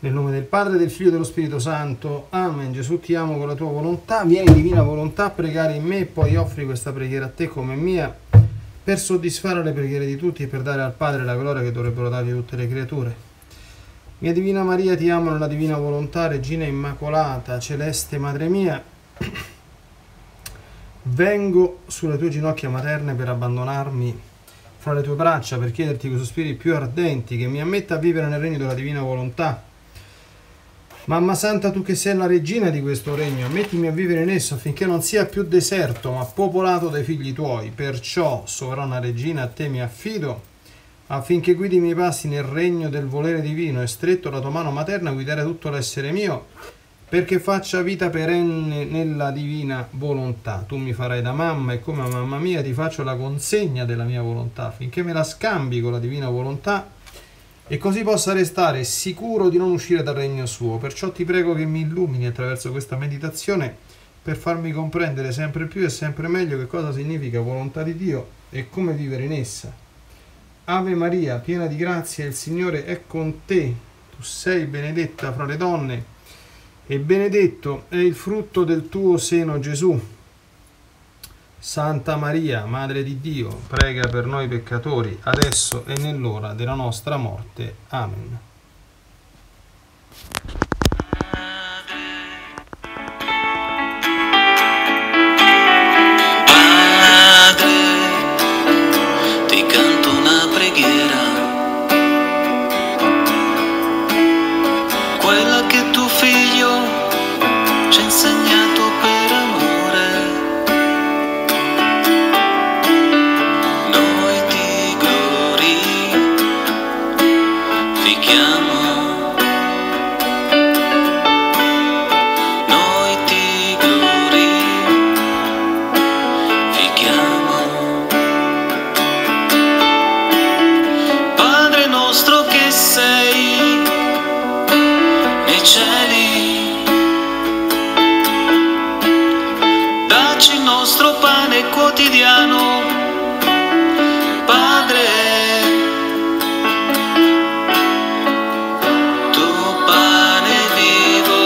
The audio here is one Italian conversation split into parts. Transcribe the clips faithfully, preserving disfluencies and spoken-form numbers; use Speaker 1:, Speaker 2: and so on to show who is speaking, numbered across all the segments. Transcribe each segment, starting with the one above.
Speaker 1: Nel nome del Padre, del Figlio e dello Spirito Santo. Amen. Gesù, ti amo con la tua volontà. Vieni, divina volontà, a pregare in me e poi offri questa preghiera a te come mia, per soddisfare le preghiere di tutti e per dare al Padre la gloria che dovrebbero dargli tutte le creature. Mia Divina Maria, ti amo nella divina volontà, Regina Immacolata, Celeste Madre mia. Vengo sulle tue ginocchia materne per abbandonarmi fra le tue braccia, per chiederti con sospiri più ardenti che mi ammetta a vivere nel regno della divina volontà. Mamma Santa, tu che sei la regina di questo regno, ammettimi a vivere in esso affinché non sia più deserto, ma popolato dai figli tuoi. Perciò, sovrana regina, a te mi affido, affinché guidi i miei passi nel regno del volere divino e stretto la tua mano materna guidare tutto l'essere mio, perché faccia vita perenne nella divina volontà. Tu mi farai da mamma e come a mamma mia ti faccio la consegna della mia volontà, affinché me la scambi con la divina volontà e così possa restare sicuro di non uscire dal regno suo. Perciò ti prego che mi illumini attraverso questa meditazione per farmi comprendere sempre più e sempre meglio che cosa significa volontà di Dio e come vivere in essa. Ave Maria, piena di grazia, il Signore è con te. Tu sei benedetta fra le donne e benedetto è il frutto del tuo seno, Gesù. Santa Maria, Madre di Dio, prega per noi peccatori, adesso e nell'ora della nostra morte. Amen.
Speaker 2: Padre, ti canto una preghiera, quella che tuo figlio ci ha insegnato per amore. Quotidiano, Padre, tuo pane vivo.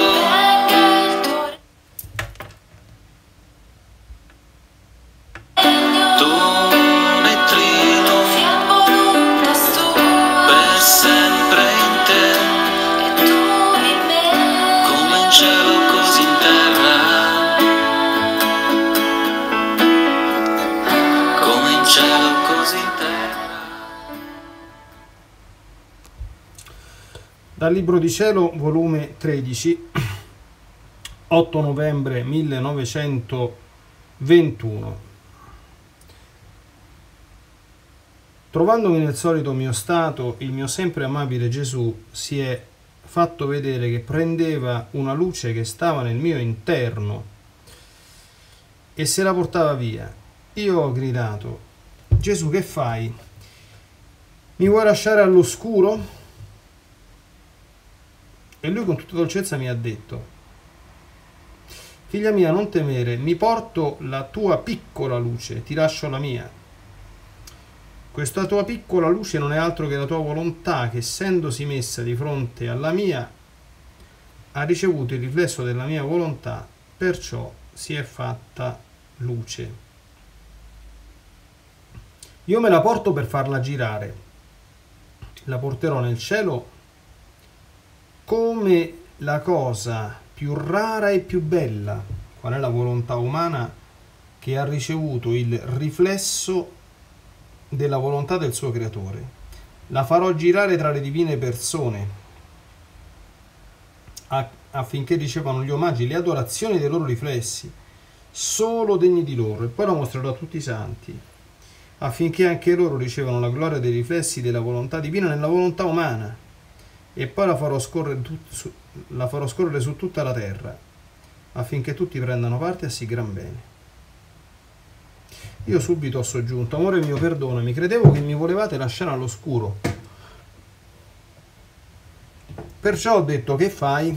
Speaker 2: Tuo netrino, per sempre in te, come in cielo così in terra.
Speaker 1: Dal Libro di Cielo, volume tredici, otto novembre millenovecentoventuno. Trovandomi nel solito mio stato, il mio sempre amabile Gesù si è fatto vedere che prendeva una luce che stava nel mio interno e se la portava via. Io ho gridato: Gesù, che fai? Mi vuoi lasciare all'oscuro? E lui con tutta dolcezza mi ha detto: figlia mia, non temere, mi porto la tua piccola luce, ti lascio la mia. Questa tua piccola luce non è altro che la tua volontà che, essendosi messa di fronte alla mia, ha ricevuto il riflesso della mia volontà, perciò si è fatta luce. Io me la porto per farla girare, la porterò nel cielo come la cosa più rara e più bella. Qual è la volontà umana che ha ricevuto il riflesso della volontà del suo creatore? La farò girare tra le divine persone affinché ricevano gli omaggi, le adorazioni dei loro riflessi, solo degni di loro, e poi la mostrerò a tutti i santi, affinché anche loro ricevano la gloria dei riflessi della volontà divina nella volontà umana, e poi la farò scorrere, su, la farò scorrere su tutta la terra, affinché tutti prendano parte a sì gran bene. Io subito ho soggiunto: amore mio, perdonami, credevo che mi volevate lasciare all'oscuro. Perciò ho detto: che fai?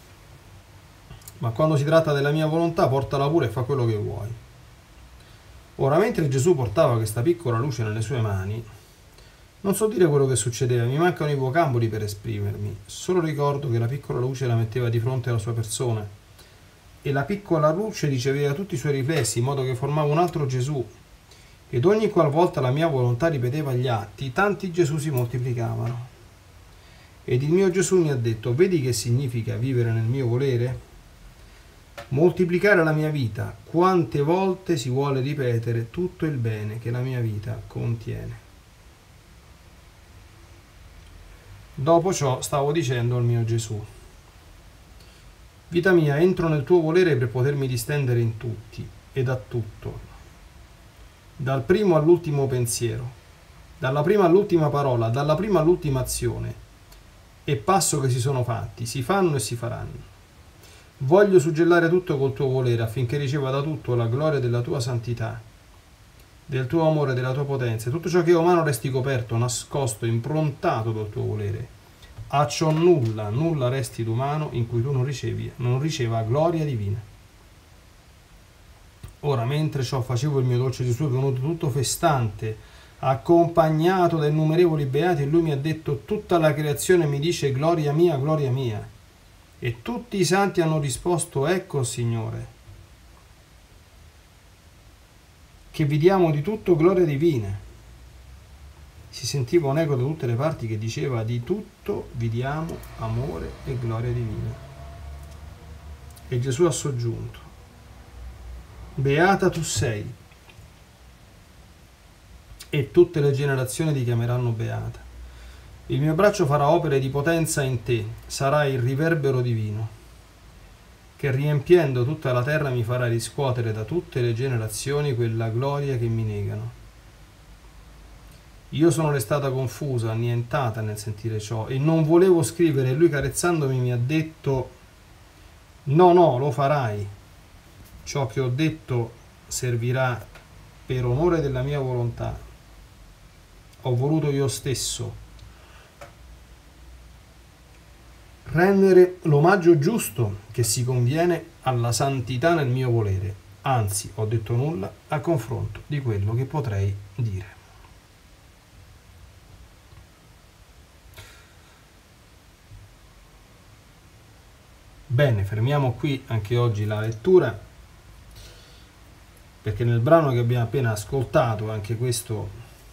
Speaker 1: Ma quando si tratta della mia volontà, portala pure e fa quello che vuoi. Ora, mentre Gesù portava questa piccola luce nelle sue mani, Non so dire quello che succedeva, mi mancano i vocaboli per esprimermi, solo ricordo che la piccola luce la metteva di fronte alla sua persona e la piccola luce riceveva tutti i suoi riflessi in modo che formava un altro Gesù, ed ogni qualvolta la mia volontà ripeteva gli atti, tanti Gesù si moltiplicavano. Ed il mio Gesù mi ha detto: vedi che significa vivere nel mio volere? Moltiplicare la mia vita, quante volte si vuole ripetere tutto il bene che la mia vita contiene. Dopo ciò stavo dicendo al mio Gesù: vita mia, entro nel tuo volere per potermi distendere in tutti ed a tutto, dal primo all'ultimo pensiero, dalla prima all'ultima parola, dalla prima all'ultima azione e passo che si sono fatti, si fanno e si faranno. Voglio suggellare tutto col tuo volere affinché riceva da tutto la gloria della tua santità, del tuo amore, della tua potenza, tutto ciò che è umano resti coperto, nascosto, improntato dal tuo volere. A ciò nulla, nulla resti d'umano in cui tu non ricevi, non riceva gloria divina. Ora, mentre ciò facevo, il mio dolce Gesù è venuto tutto festante, accompagnato da innumerevoli beati, e lui mi ha detto: tutta la creazione mi dice gloria mia, gloria mia. E tutti i santi hanno risposto: ecco, Signore, che vi diamo di tutto gloria divina. Si sentiva un eco da tutte le parti che diceva: di tutto vi diamo amore e gloria divina. E Gesù ha soggiunto: beata tu sei, e tutte le generazioni ti chiameranno beata. Il mio braccio farà opere di potenza in te, sarai il riverbero divino, che riempiendo tutta la terra mi farà riscuotere da tutte le generazioni quella gloria che mi negano. Io sono restata confusa, annientata nel sentire ciò, e non volevo scrivere, e lui, carezzandomi, mi ha detto: no, no, lo farai. Ciò che ho detto servirà per onore della mia volontà. Ho voluto io stesso rendere l'omaggio giusto che si conviene alla santità nel mio volere, anzi ho detto nulla a confronto di quello che potrei dire. Bene, fermiamo qui anche oggi la lettura, perché nel brano che abbiamo appena ascoltato, anche questo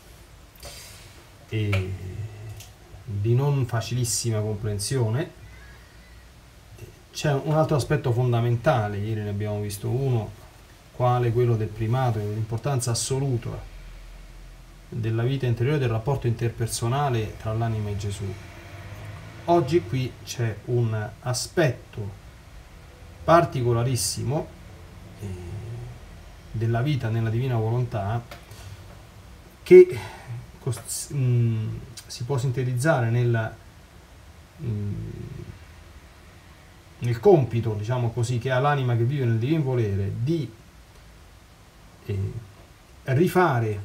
Speaker 1: è di non facilissima comprensione, c'è un altro aspetto fondamentale. Ieri ne abbiamo visto uno, quale quello del primato e dell'importanza assoluta della vita interiore, del rapporto interpersonale tra l'anima e Gesù. Oggi qui c'è un aspetto particolarissimo eh, della vita nella divina volontà che cost- mh, si può sintetizzare nel, mh, nel compito, diciamo così, che ha l'anima che vive nel divino volere di eh, rifare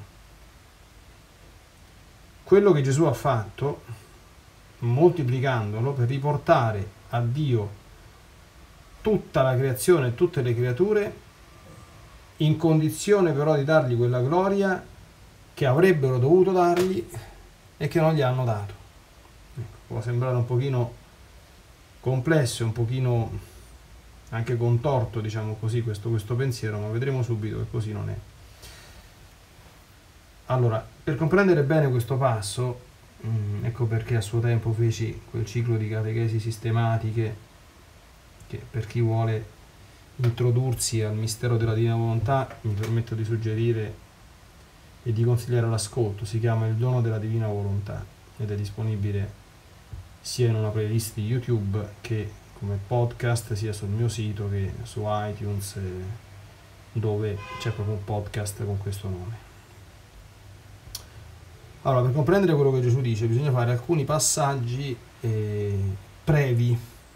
Speaker 1: quello che Gesù ha fatto, moltiplicandolo per riportare a Dio tutta la creazione e tutte le creature, in condizione però di dargli quella gloria che avrebbero dovuto dargli e che non gli hanno dato. Ecco, può sembrare un pochino complesso, un pochino anche contorto, diciamo così, questo, questo pensiero, ma vedremo subito che così non è. Allora, per comprendere bene questo passo, mh, ecco perché a suo tempo feci quel ciclo di catechesi sistematiche che, per chi vuole introdursi al mistero della divina volontà, mi permetto di suggerire e di consigliare l'ascolto. Si chiama Il dono della divina volontà ed è disponibile sia in una playlist di YouTube che come podcast, sia sul mio sito che su iTunes, dove c'è proprio un podcast con questo nome. Allora, per comprendere quello che Gesù dice bisogna fare alcuni passaggi eh, brevi.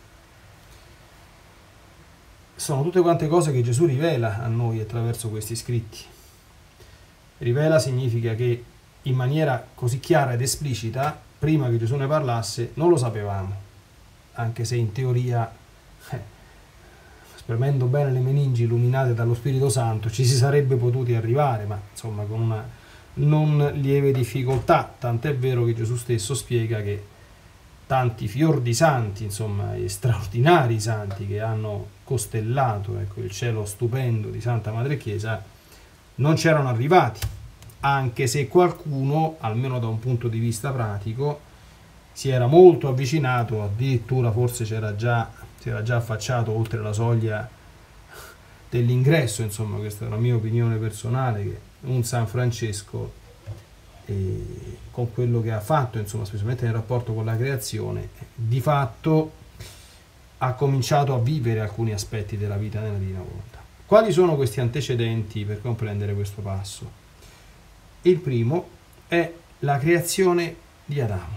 Speaker 1: Sono tutte quante cose che Gesù rivela a noi attraverso questi scritti. Rivela significa che in maniera così chiara ed esplicita, prima che Gesù ne parlasse, non lo sapevamo, anche se in teoria, eh, spremendo bene le meningi illuminate dallo Spirito Santo, ci si sarebbe potuti arrivare, ma insomma con una non lieve difficoltà, tant'è vero che Gesù stesso spiega che tanti fior di santi, insomma, e straordinari santi che hanno costellato, ecco, il cielo stupendo di Santa Madre Chiesa, non c'erano arrivati, anche se qualcuno, almeno da un punto di vista pratico, si era molto avvicinato, addirittura forse c'era già, si era già affacciato oltre la soglia dell'ingresso, insomma, questa è una mia opinione personale, che un San Francesco, e con quello che ha fatto, insomma, specialmente nel rapporto con la creazione, di fatto ha cominciato a vivere alcuni aspetti della vita nella divina volontà. Quali sono questi antecedenti per comprendere questo passo? Il primo è la creazione di Adamo.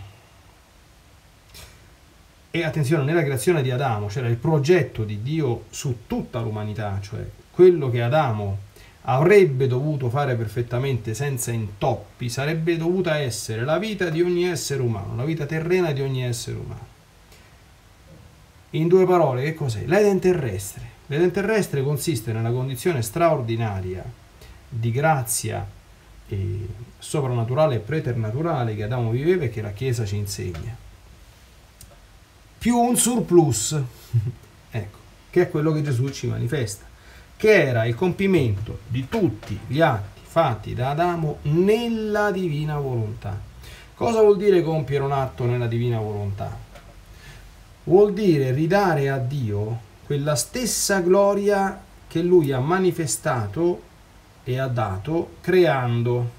Speaker 1: E attenzione, nella creazione di Adamo c'era il progetto di Dio su tutta l'umanità, cioè quello che Adamo avrebbe dovuto fare perfettamente senza intoppi, sarebbe dovuta essere la vita di ogni essere umano, la vita terrena di ogni essere umano. In due parole, che cos'è? L'Eden terrestre. L'Eden terrestre consiste nella condizione straordinaria di grazia e soprannaturale e preternaturale che Adamo viveva e che la Chiesa ci insegna, più un surplus, ecco, che è quello che Gesù ci manifesta, che era il compimento di tutti gli atti fatti da Adamo nella divina volontà. Cosa vuol dire compiere un atto nella divina volontà? Vuol dire ridare a Dio quella stessa gloria che Lui ha manifestato e ha dato creando.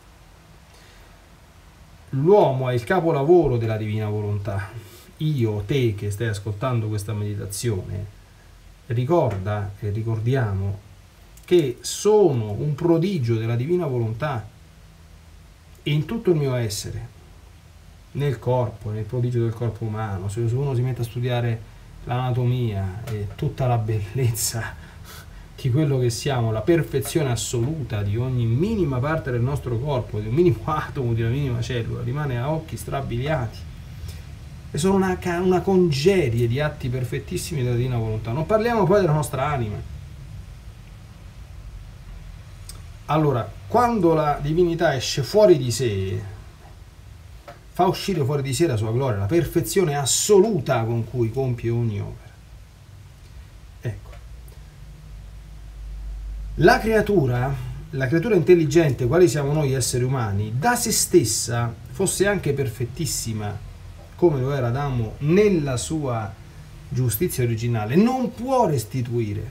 Speaker 1: L'uomo è il capolavoro della divina volontà. Io, te che stai ascoltando questa meditazione, ricorda e ricordiamo che sono un prodigio della divina volontà in tutto il mio essere, nel corpo, nel prodigio del corpo umano. Se uno si mette a studiare l'anatomia e tutta la bellezza di quello che siamo, la perfezione assoluta di ogni minima parte del nostro corpo, di un minimo atomo, di una minima cellula, rimane a occhi strabiliati. E sono una, una congerie di atti perfettissimi della divina volontà. Non parliamo poi della nostra anima. Allora, quando la divinità esce fuori di sé, fa uscire fuori di sé la sua gloria, la perfezione assoluta con cui compie ogni opera. Ecco. La creatura, la creatura intelligente, quali siamo noi esseri umani, da se stessa, fosse anche perfettissima, come lo era Adamo nella sua giustizia originale, non può restituire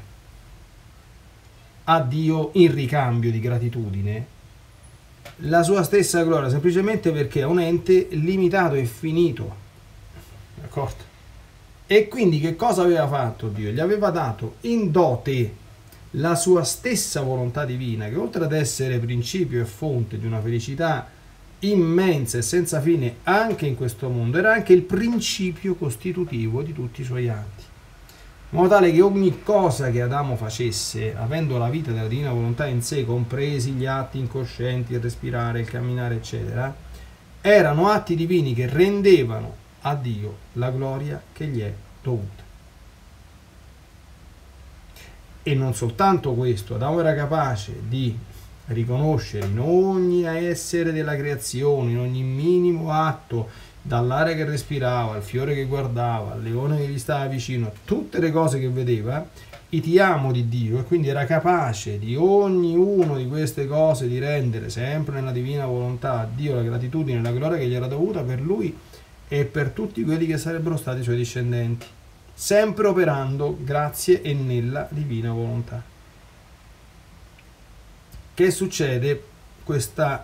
Speaker 1: a Dio in ricambio di gratitudine la sua stessa gloria, semplicemente perché è un ente limitato e finito. D'accordo? E quindi che cosa aveva fatto Dio? Gli aveva dato in dote la sua stessa volontà divina, che oltre ad essere principio e fonte di una felicità immensa e senza fine anche in questo mondo, era anche il principio costitutivo di tutti i suoi atti, in modo tale che ogni cosa che Adamo facesse, avendo la vita della divina volontà in sé, compresi gli atti incoscienti, il respirare, il camminare, eccetera, erano atti divini che rendevano a Dio la gloria che gli è dovuta. E non soltanto questo, Adamo era capace di riconoscere in ogni essere della creazione, in ogni minimo atto, dall'aria che respirava, al fiore che guardava, al leone che gli stava vicino, a tutte le cose che vedeva, i ti amo di Dio, e quindi era capace di ognuna di queste cose di rendere sempre nella divina volontà a Dio la gratitudine e la gloria che gli era dovuta per lui e per tutti quelli che sarebbero stati i suoi discendenti, sempre operando grazie e nella divina volontà. Che succede? Questa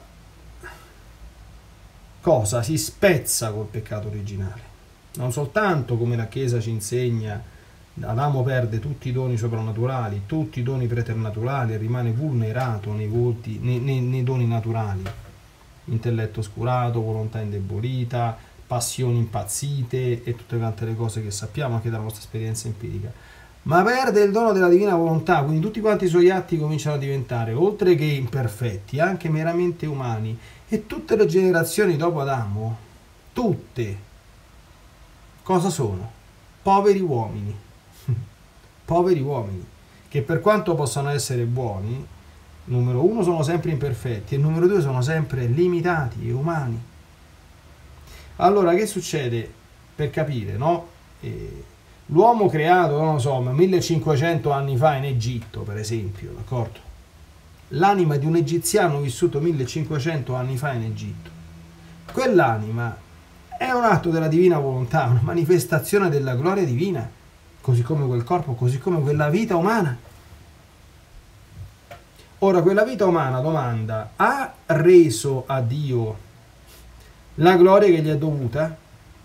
Speaker 1: cosa si spezza col peccato originale. Non soltanto, come la Chiesa ci insegna, Adamo perde tutti i doni soprannaturali, tutti i doni preternaturali e rimane vulnerato nei, volti, nei, nei, nei doni naturali. Intelletto oscurato, volontà indebolita, passioni impazzite e tutte quante le cose che sappiamo anche dalla nostra esperienza empirica. Ma perde il dono della divina volontà, quindi tutti quanti i suoi atti cominciano a diventare, oltre che imperfetti, anche meramente umani. E tutte le generazioni dopo Adamo, tutte, cosa sono? Poveri uomini. Poveri uomini, che per quanto possano essere buoni, Numero uno, sono sempre imperfetti, e numero due, sono sempre limitati e umani. Allora, che succede? Per capire, no? Eh, l'uomo creato, non lo so, millecinquecento anni fa in Egitto, per esempio, d'accordo? L'anima di un egiziano vissuto millecinquecento anni fa in Egitto. Quell'anima è un atto della divina volontà, una manifestazione della gloria divina, così come quel corpo, così come quella vita umana. Ora, quella vita umana domanda: ha reso a Dio la gloria che gli è dovuta?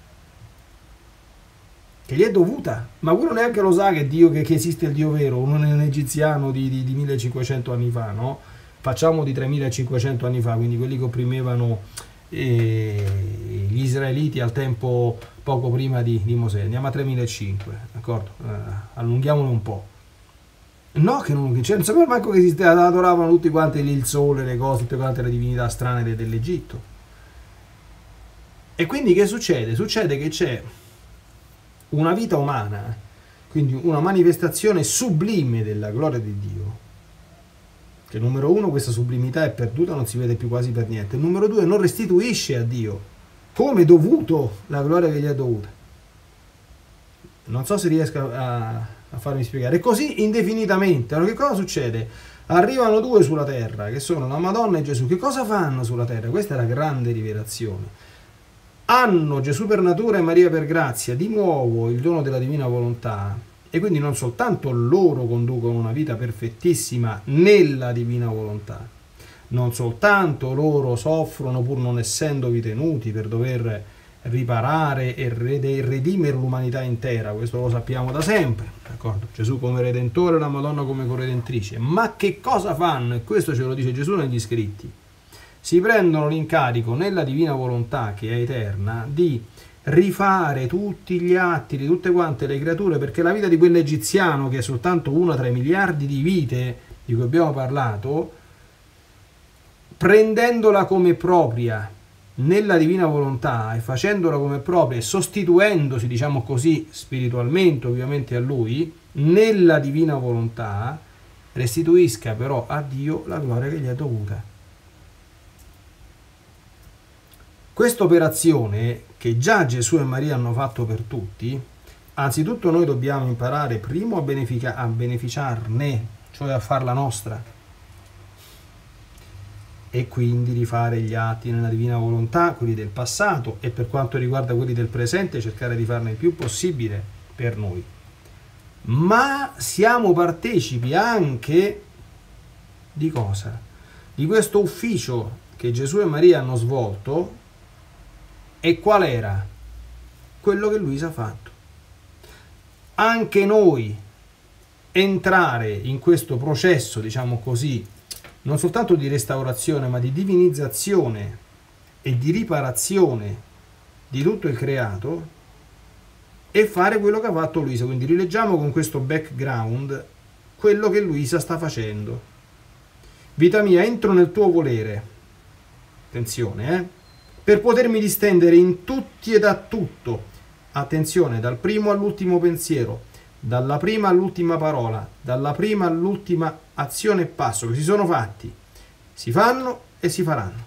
Speaker 1: Che gli è dovuta? Ma quello neanche lo sa che Dio, che, che esiste il Dio vero, non è un egiziano di, di, di millecinquecento anni fa, no? Facciamo di tremilacinquecento anni fa, quindi quelli che opprimevano eh, gli israeliti al tempo poco prima di, di Mosè. Andiamo a tremilacinquecento, d'accordo? Eh, allunghiamolo un po'. No, che non, cioè, non sapeva manco che esiste, adoravano tutti quanti il sole, le cose, tutte quante le divinità strane dell'Egitto. E quindi che succede? Succede che c'è una vita umana, quindi una manifestazione sublime della gloria di Dio, che numero uno, questa sublimità è perduta, non si vede più quasi per niente, numero due, non restituisce a Dio come dovuto la gloria che gli è dovuta. Non so se riesco a, a farmi spiegare. E così indefinitamente. Allora, che cosa succede? Arrivano due sulla terra, che sono la Madonna e Gesù. Che cosa fanno sulla terra? Questa è la grande rivelazione. Hanno Gesù per natura e Maria per grazia di nuovo il dono della divina volontà, e quindi non soltanto loro conducono una vita perfettissima nella divina volontà, non soltanto loro soffrono pur non essendovi tenuti per dover riparare e redimere l'umanità intera, questo lo sappiamo da sempre, d'accordo? Gesù come redentore, la Madonna come corredentrice. Ma che cosa fanno? E questo ce lo dice Gesù negli scritti. Si prendono l'incarico nella divina volontà, che è eterna, di rifare tutti gli atti di tutte quante le creature, perché la vita di quell'egiziano, che è soltanto una tra i miliardi di vite di cui abbiamo parlato, prendendola come propria nella divina volontà e facendola come propria e sostituendosi, diciamo così, spiritualmente ovviamente a Lui, nella divina volontà, restituisca però a Dio la gloria che gli è dovuta. Questa operazione, che già Gesù e Maria hanno fatto per tutti, anzitutto noi dobbiamo imparare primo a, beneficia- a beneficiarne, cioè a farla nostra, e quindi rifare gli atti nella divina volontà, quelli del passato, e per quanto riguarda quelli del presente cercare di farne il più possibile per noi. Ma siamo partecipi anche di cosa? Di questo ufficio che Gesù e Maria hanno svolto. E qual era? Quello che Luisa ha fatto. Anche noi entrare in questo processo, diciamo così, non soltanto di restaurazione, ma di divinizzazione e di riparazione di tutto il creato, e fare quello che ha fatto Luisa. Quindi rileggiamo con questo background quello che Luisa sta facendo. Vita mia, entro nel tuo volere. Attenzione, eh? Per potermi distendere in tutti e da tutto. Attenzione, dal primo all'ultimo pensiero, dalla prima all'ultima parola, dalla prima all'ultima azione e passo che si sono fatti, si fanno e si faranno.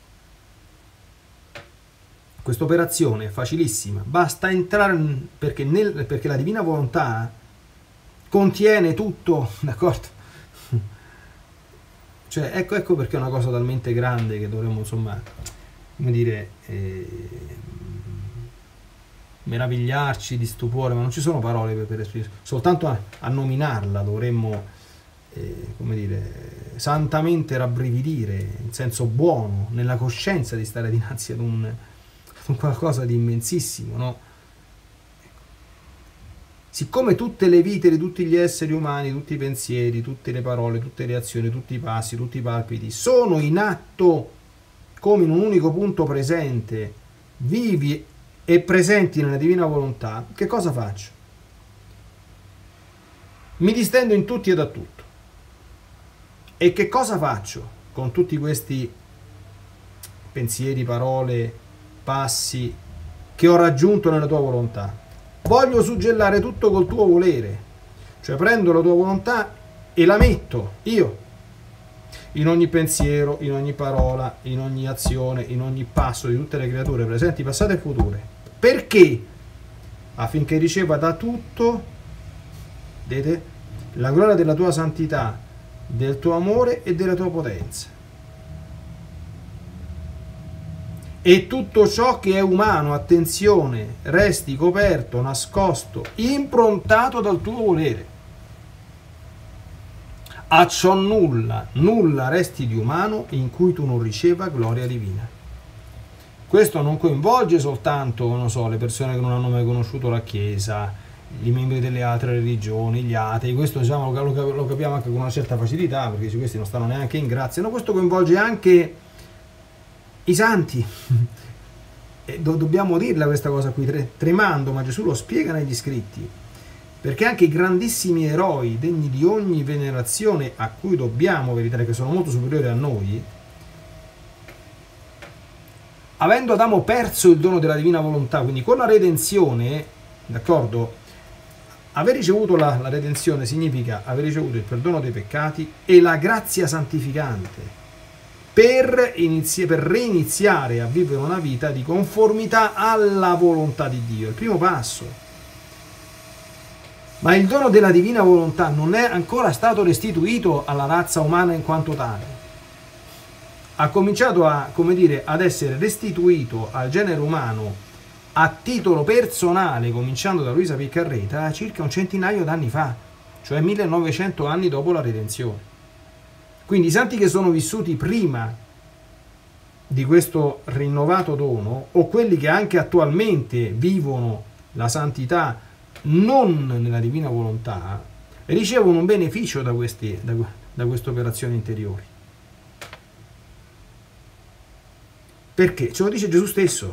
Speaker 1: Questa operazione è facilissima, basta entrare, perché, nel, perché la divina volontà contiene tutto, d'accordo? Cioè, ecco, ecco perché è una cosa talmente grande che dovremmo, insomma, come dire, eh, meravigliarci di stupore, ma non ci sono parole per, per esprimere, soltanto a, a nominarla dovremmo, eh, come dire, santamente rabbrividire, in senso buono, nella coscienza di stare dinanzi ad un, ad un qualcosa di immensissimo, no? Siccome tutte le vite di tutti gli esseri umani, tutti i pensieri, tutte le parole, tutte le azioni, tutti i passi, tutti i palpiti sono in atto come in un unico punto presente, vivi e presenti nella divina volontà, che cosa faccio? Mi distendo in tutti e da tutto. E che cosa faccio con tutti questi pensieri, parole, passi che ho raggiunto nella tua volontà? Voglio suggellare tutto col tuo volere, cioè prendo la tua volontà e la metto io in ogni pensiero, in ogni parola, in ogni azione, in ogni passo di tutte le creature presenti, passate e future. Perché? Affinché riceva da tutto, vedete, la gloria della tua santità, del tuo amore e della tua potenza. E tutto ciò che è umano, attenzione, resti coperto, nascosto, improntato dal tuo volere. A ciò nulla, nulla resti di umano in cui tu non riceva gloria divina. Questo non coinvolge soltanto, non so, le persone che non hanno mai conosciuto la Chiesa, i membri delle altre religioni, gli atei. Questo, diciamo, lo, lo capiamo anche con una certa facilità, perché questi non stanno neanche in grazia. No, questo coinvolge anche i santi. E do, dobbiamo dirla questa cosa qui, tre, tremando, ma Gesù lo spiega negli scritti. Perché anche i grandissimi eroi, degni di ogni venerazione, a cui dobbiamo veritare che sono molto superiori a noi, avendo Adamo perso il dono della divina volontà, quindi con la redenzione, d'accordo, aver ricevuto la, la redenzione significa aver ricevuto il perdono dei peccati e la grazia santificante per, inizi- per reiniziare a vivere una vita di conformità alla volontà di Dio, il primo passo. Ma il dono della divina volontà non è ancora stato restituito alla razza umana in quanto tale. Ha cominciato a, come dire, ad essere restituito al genere umano a titolo personale, cominciando da Luisa Piccarreta, circa un centinaio d'anni fa, cioè millenovecento anni dopo la redenzione. Quindi i santi che sono vissuti prima di questo rinnovato dono, o quelli che anche attualmente vivono la santità non nella divina volontà, ricevono un beneficio da, questi, da, da queste operazioni interiori. Perché? Ce lo dice Gesù stesso.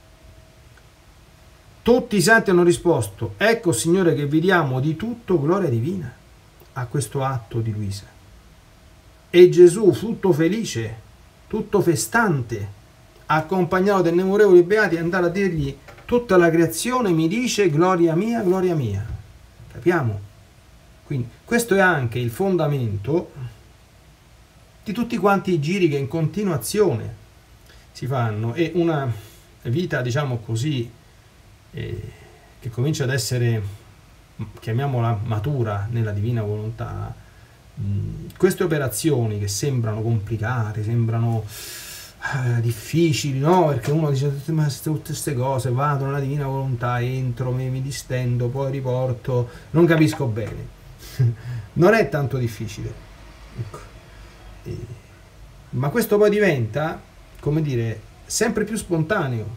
Speaker 1: Tutti i santi hanno risposto: ecco, Signore, che vi diamo di tutto gloria divina a questo atto di Luisa. E Gesù, tutto felice, tutto festante, accompagnato dai innumerevoli beati, andare a dirgli: tutta la creazione mi dice gloria mia, gloria mia. Capiamo? Quindi questo è anche il fondamento di tutti quanti i giri che in continuazione si fanno, e una vita, diciamo così, eh, che comincia ad essere, chiamiamola, matura nella divina volontà. Mh, queste operazioni che sembrano complicate, sembrano eh, difficili, no? Perché uno dice: ma tutte queste cose, vado nella divina volontà, entro, mi, mi distendo, poi riporto, non capisco bene. Non è tanto difficile, ecco. E, ma questo poi diventa, come dire, sempre più spontaneo.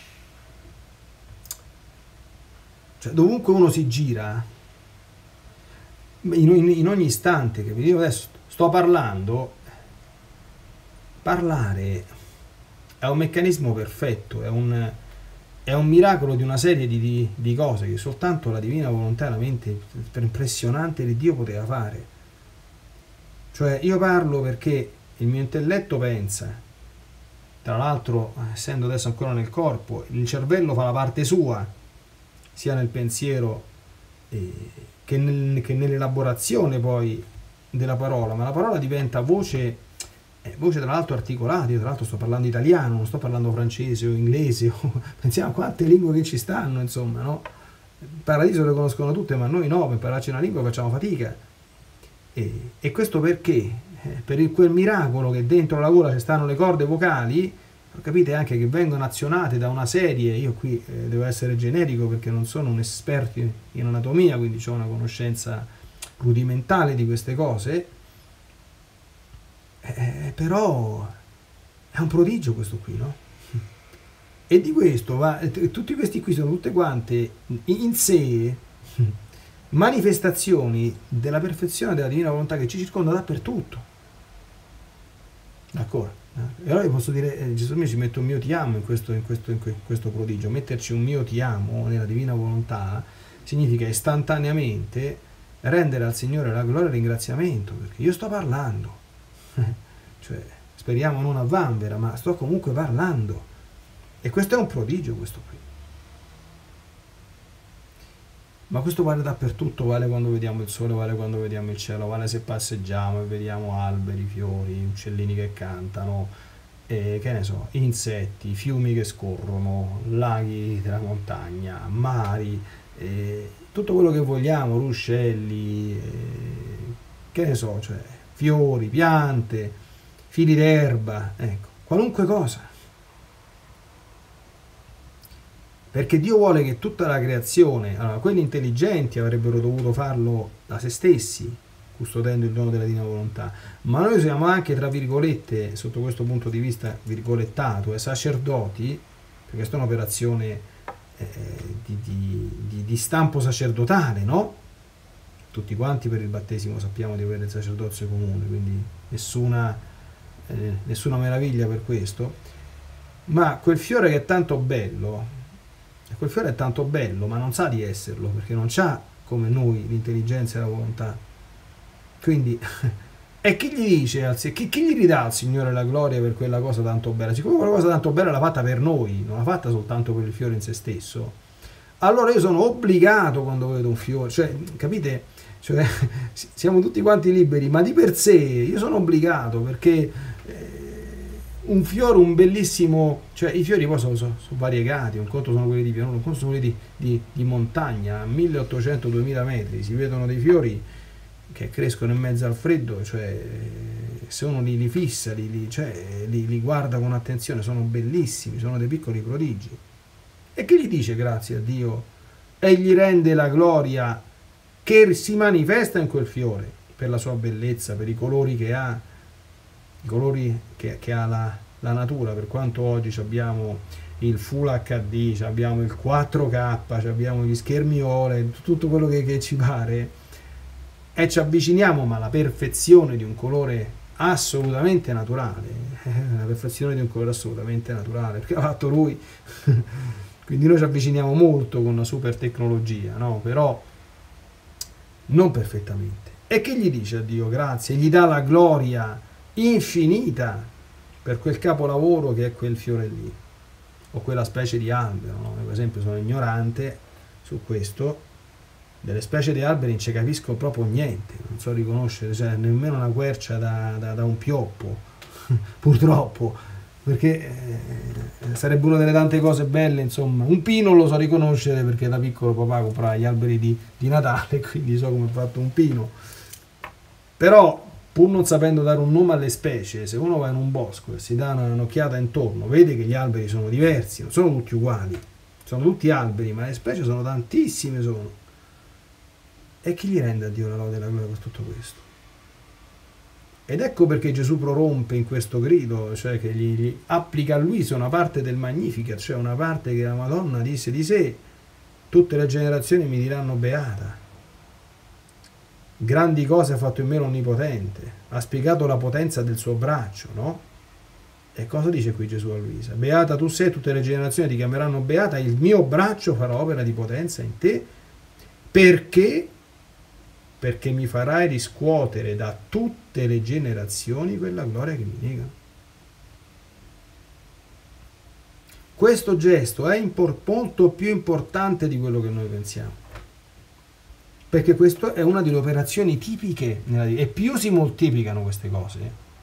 Speaker 1: Cioè, dovunque uno si gira, in, in, in ogni istante, che io adesso sto parlando, parlare è un meccanismo perfetto, è un, è un miracolo di una serie di, di, di cose che soltanto la divina volontà e la mente impressionante di Dio poteva fare. Cioè, io parlo perché il mio intelletto pensa, tra l'altro, essendo adesso ancora nel corpo, il cervello fa la parte sua, sia nel pensiero eh, che, nel, che nell'elaborazione poi della parola, ma la parola diventa voce, eh, voce tra l'altro articolata. Io tra l'altro sto parlando italiano, non sto parlando francese o inglese, o, pensiamo a quante lingue che ci stanno, insomma, no? Il paradiso le conoscono tutte, ma noi no, per impararci una lingua facciamo fatica. E, e questo perché? Eh, per il, quel miracolo che dentro la gola ci stanno le corde vocali, capite, anche che vengono azionate da una serie. Io qui eh, devo essere generico perché non sono un esperto in anatomia, quindi ho una conoscenza rudimentale di queste cose, eh, però è un prodigio questo qui, no? E di questo va, eh, tutti questi qui sono tutte quante in sé manifestazioni della perfezione della divina volontà che ci circonda dappertutto, d'accordo? E allora io posso dire, eh, Gesù mio, ci metto un mio ti amo in questo, in, questo, in questo prodigio. Metterci un mio ti amo nella divina volontà significa istantaneamente rendere al Signore la gloria e il ringraziamento, perché io sto parlando, cioè, speriamo non a vanvera, ma sto comunque parlando, e questo è un prodigio, questo qui. Ma questo vale dappertutto, vale quando vediamo il sole, vale quando vediamo il cielo, vale se passeggiamo e vediamo alberi, fiori, uccellini che cantano, e, che ne so, insetti, fiumi che scorrono, laghi della montagna, mari, e tutto quello che vogliamo, ruscelli, e, che ne so, cioè fiori, piante, fili d'erba, ecco, qualunque cosa. Perché Dio vuole che tutta la creazione, allora quelli intelligenti avrebbero dovuto farlo da se stessi, custodendo il dono della divina volontà, ma noi siamo anche, tra virgolette, sotto questo punto di vista virgolettato, e sacerdoti, perché questa è un'operazione eh, di, di, di, di stampo sacerdotale, no? Tutti quanti per il battesimo sappiamo di avere il sacerdozio comune, quindi nessuna, eh, nessuna meraviglia per questo, ma quel fiore che è tanto bello, quel fiore è tanto bello, ma non sa di esserlo, perché non c'ha come noi l'intelligenza e la volontà. Quindi, e chi gli dice, chi, chi gli ridà al Signore la gloria per quella cosa tanto bella? Siccome quella cosa tanto bella l'ha fatta per noi, non l'ha fatta soltanto per il fiore in se stesso, allora io sono obbligato quando vedo un fiore, cioè, capite? Cioè, siamo tutti quanti liberi, ma di per sé io sono obbligato, perché eh, un fiore, un bellissimo, cioè i fiori poi sono, sono, sono variegati, un conto sono quelli di pianura, un conto sono quelli di, di, di montagna, a milleottocento duemila metri si vedono dei fiori che crescono in mezzo al freddo, cioè se uno li, li fissa, li, li, cioè, li, li guarda con attenzione, sono bellissimi, sono dei piccoli prodigi. E che gli dice grazie a Dio? E gli rende la gloria che si manifesta in quel fiore, per la sua bellezza, per i colori che ha, i colori che, che ha la, la natura, per quanto oggi abbiamo il Full acca di, abbiamo il quattro K, abbiamo gli schermi O L E D, tutto quello che, che ci pare, e ci avviciniamo ma alla perfezione di un colore assolutamente naturale, la perfezione di un colore assolutamente naturale, perché ha fatto lui. Quindi noi ci avviciniamo molto con la super tecnologia, no? Però non perfettamente. E che gli dice a Dio grazie? Gli dà la gloria infinita per quel capolavoro che è quel fiore lì, o quella specie di albero, no? Per esempio sono ignorante su questo, delle specie di alberi non ci capisco proprio niente, non so riconoscere, cioè, nemmeno una quercia da, da, da un pioppo, purtroppo, perché eh, sarebbe una delle tante cose belle, insomma. Un pino lo so riconoscere perché da piccolo papà comprava gli alberi di, di Natale, quindi so come è fatto un pino, però pur non sapendo dare un nome alle specie, se uno va in un bosco e si dà un'occhiata intorno, vede che gli alberi sono diversi, non sono tutti uguali, sono tutti alberi, ma le specie sono tantissime, sono. E chi gli rende a Dio la lode e la gloria per tutto questo? Ed ecco perché Gesù prorompe in questo grido, cioè che gli, gli applica a Luisa una parte del Magnificat, cioè una parte che la Madonna disse di sé: tutte le generazioni mi diranno beata. Grandi cose ha fatto in me l'Onnipotente, ha spiegato la potenza del suo braccio, no? E cosa dice qui Gesù a Luisa? Beata tu sei, tutte le generazioni ti chiameranno beata, il mio braccio farà opera di potenza in te, perché perché mi farai riscuotere da tutte le generazioni quella gloria che mi negano. Questo gesto è molto più importante di quello che noi pensiamo, perché questa è una delle operazioni tipiche nella vita, e più si moltiplicano queste cose,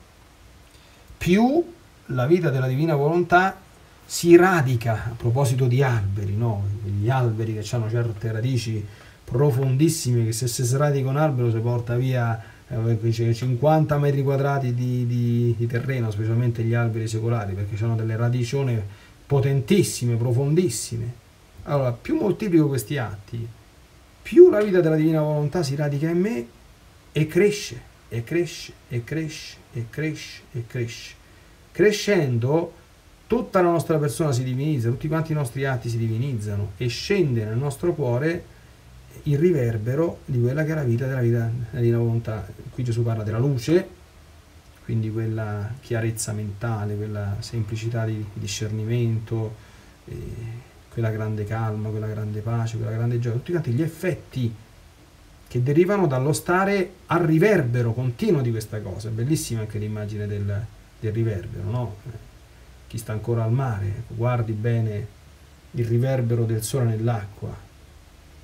Speaker 1: più la vita della divina volontà si radica. A proposito di alberi, no? Gli alberi che hanno certe radici profondissime, che se si sradica un albero si porta via eh, cinquanta metri quadrati di, di, di terreno, specialmente gli alberi secolari, perché hanno delle radicione potentissime, profondissime. Allora, più moltiplico questi atti, più la vita della divina volontà si radica in me e cresce, e cresce, e cresce, e cresce, e cresce. Crescendo, tutta la nostra persona si divinizza, tutti quanti i nostri atti si divinizzano, e scende nel nostro cuore il riverbero di quella che è la vita della vita della divina volontà. Qui Gesù parla della luce, quindi quella chiarezza mentale, quella semplicità di discernimento, eh, quella grande calma, quella grande pace, quella grande gioia, tutti quanti gli effetti che derivano dallo stare al riverbero continuo di questa cosa. È bellissima anche l'immagine del, del riverbero, no? Chi sta ancora al mare, guardi bene il riverbero del sole nell'acqua.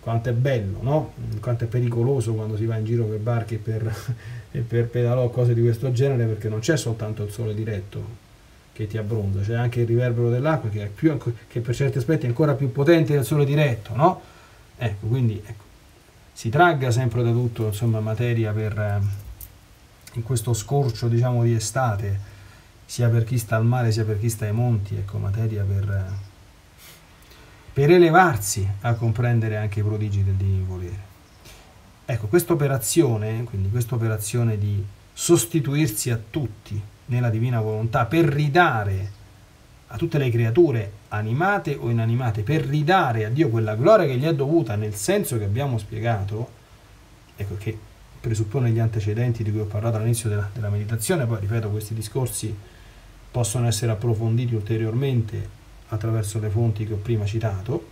Speaker 1: quanto è bello, no? Quanto è pericoloso quando si va in giro per barche e per, e per pedalò, cose di questo genere, perché non c'è soltanto il sole diretto che ti abbronza, c'è anche il riverbero dell'acqua che, è più, che per certi aspetti è ancora più potente del sole diretto, no? Ecco, quindi ecco, si tragga sempre da tutto, insomma, materia per eh, in questo scorcio, diciamo, di estate, sia per chi sta al mare sia per chi sta ai monti, ecco, materia per, eh, per elevarsi a comprendere anche i prodigi del divino volere. Ecco, questa operazione, quindi questa operazione di sostituirsi a tutti nella divina volontà, per ridare a tutte le creature, animate o inanimate, per ridare a Dio quella gloria che gli è dovuta nel senso che abbiamo spiegato, ecco, che presuppone gli antecedenti di cui ho parlato all'inizio della, della meditazione. Poi ripeto, questi discorsi possono essere approfonditi ulteriormente attraverso le fonti che ho prima citato.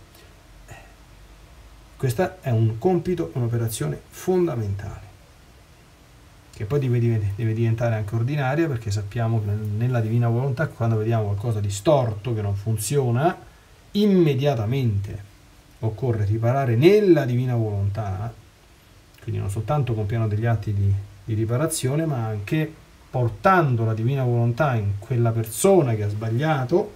Speaker 1: Questo è un compito, un'operazione fondamentale, che poi deve, deve diventare anche ordinaria, perché sappiamo che nella divina volontà, quando vediamo qualcosa di storto, che non funziona, immediatamente occorre riparare nella divina volontà, quindi non soltanto compiendo degli atti di, di riparazione, ma anche portando la divina volontà in quella persona che ha sbagliato,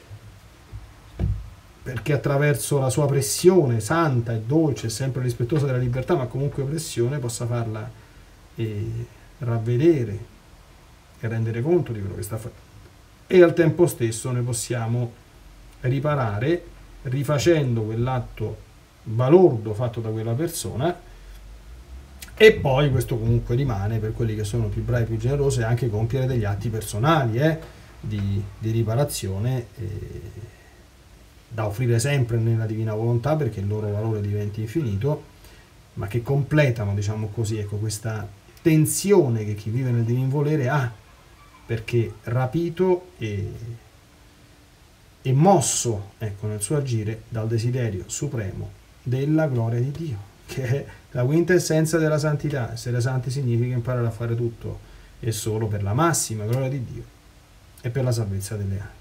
Speaker 1: perché attraverso la sua pressione santa e dolce, sempre rispettosa della libertà, ma comunque pressione, possa farla e ravvedere e rendere conto di quello che sta facendo, e al tempo stesso noi possiamo riparare rifacendo quell'atto balordo fatto da quella persona, e poi questo comunque rimane per quelli che sono più bravi, più generosi, anche compiere degli atti personali eh, di, di riparazione eh, da offrire sempre nella divina volontà, perché il loro valore diventi infinito, ma che completano, diciamo così, ecco, questa tensione che chi vive nel divin volere ha, perché rapito e, e mosso, ecco, nel suo agire dal desiderio supremo della gloria di Dio, che è la quintessenza della santità. Essere santi significa imparare a fare tutto e solo per la massima gloria di Dio e per la salvezza delle anime.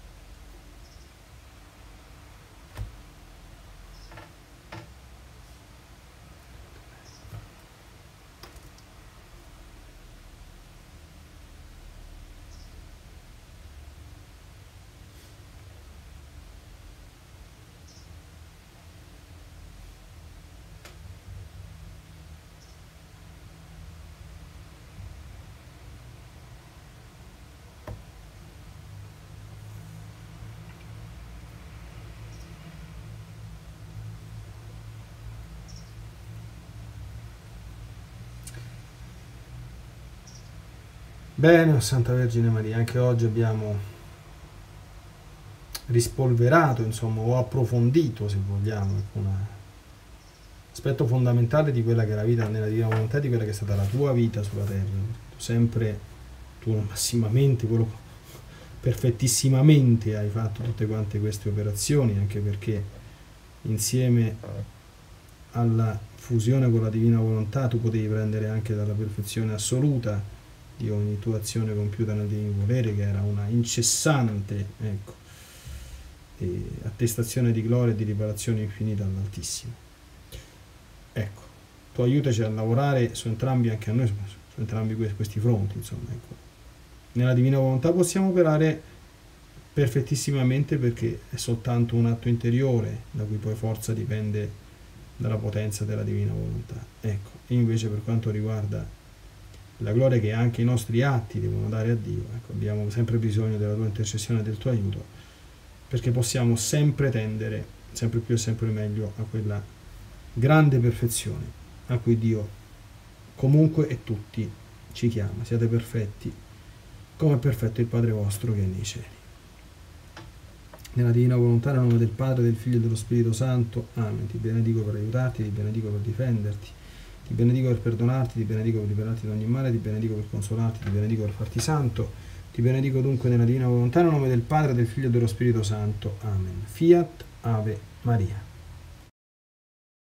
Speaker 1: Bene, oh Santa Vergine Maria, anche oggi abbiamo rispolverato, insomma, o approfondito, se vogliamo, un aspetto fondamentale di quella che è la vita nella divina volontà, di quella che è stata la tua vita sulla terra. Tu sempre, tu massimamente, quello perfettissimamente hai fatto tutte quante queste operazioni, anche perché insieme alla fusione con la divina volontà tu potevi prendere anche dalla perfezione assoluta di ogni tua azione compiuta nel divino volere, che era una incessante, ecco, e attestazione di gloria e di riparazione infinita all'Altissimo. Ecco, tu aiutaci a lavorare su entrambi, anche a noi, su, su entrambi questi fronti, insomma, ecco. Nella divina volontà possiamo operare perfettissimamente, perché è soltanto un atto interiore, da cui poi forza dipende dalla potenza della divina volontà. Ecco, e invece per quanto riguarda la gloria che anche i nostri atti devono dare a Dio, ecco, abbiamo sempre bisogno della tua intercessione e del tuo aiuto, perché possiamo sempre tendere sempre più e sempre meglio a quella grande perfezione a cui Dio comunque e tutti ci chiama. Siate perfetti come è perfetto il Padre vostro che è nei cieli. Nella divina volontà, nel nome del Padre, del Figlio e dello Spirito Santo. Amen. Ti benedico per aiutarti, ti benedico per difenderti, ti benedico per perdonarti, ti benedico per liberarti da ogni male, ti benedico per consolarti, ti benedico per farti santo. Ti benedico dunque nella divina volontà, nel nome del Padre, del Figlio e dello Spirito Santo. Amen. Fiat Ave Maria.